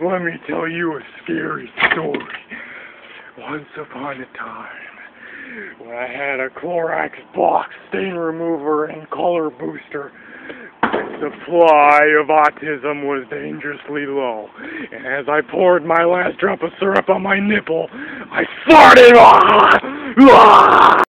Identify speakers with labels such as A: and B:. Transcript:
A: Let me tell you a scary story. Once upon a time, when I had a Clorox box stain remover and color booster, the supply of autism was dangerously low. And as I poured my last drop of syrup on my nipple, I farted!